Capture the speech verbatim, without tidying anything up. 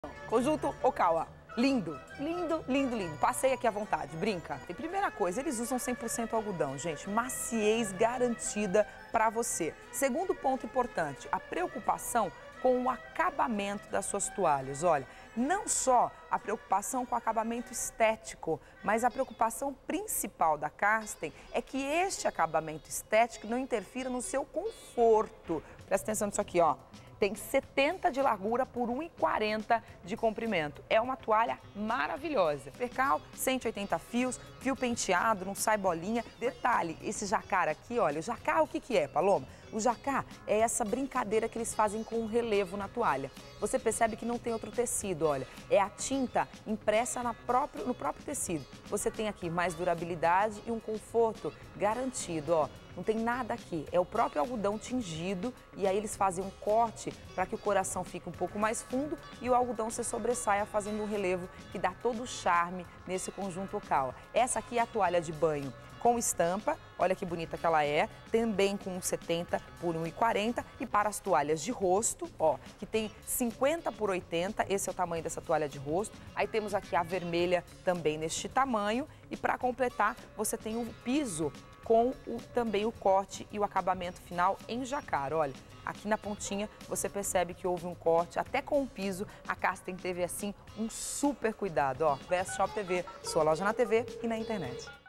Conjunto Okawa. Lindo, lindo, lindo, lindo. Passei aqui à vontade, brinca. E primeira coisa, eles usam cem por cento algodão, gente. Maciez garantida para você. Segundo ponto importante, a preocupação com o acabamento das suas toalhas. Olha, não só a preocupação com o acabamento estético, mas a preocupação principal da Karsten é que este acabamento estético não interfira no seu conforto. Presta atenção nisso aqui, ó. Tem setenta de largura por um e quarenta de comprimento. É uma toalha maravilhosa. Percal, cento e oitenta fios, fio penteado, não sai bolinha. Detalhe, esse jacquard aqui, olha, o jacquard o que que é, Paloma? O jacquard é essa brincadeira que eles fazem com o relevo na toalha. Você percebe que não tem outro tecido, olha. É a tinta impressa na próprio, no próprio tecido. Você tem aqui mais durabilidade e um conforto garantido, ó. Não tem nada aqui, é o próprio algodão tingido e aí eles fazem um corte para que o coração fique um pouco mais fundo e o algodão se sobressaia fazendo um relevo que dá todo o charme nesse conjunto Okawa. Essa aqui é a toalha de banho com estampa, olha que bonita que ela é, também com setenta por um e quarenta e para as toalhas de rosto, ó, que tem cinquenta por oitenta, esse é o tamanho dessa toalha de rosto. Aí temos aqui a vermelha também neste tamanho e para completar você tem o piso com o, também o corte e o acabamento final em jacquard. Olha, aqui na pontinha você percebe que houve um corte, até com o piso, a Karsten teve assim um super cuidado. Ó, Best Shop T V, sua loja na T V e na internet.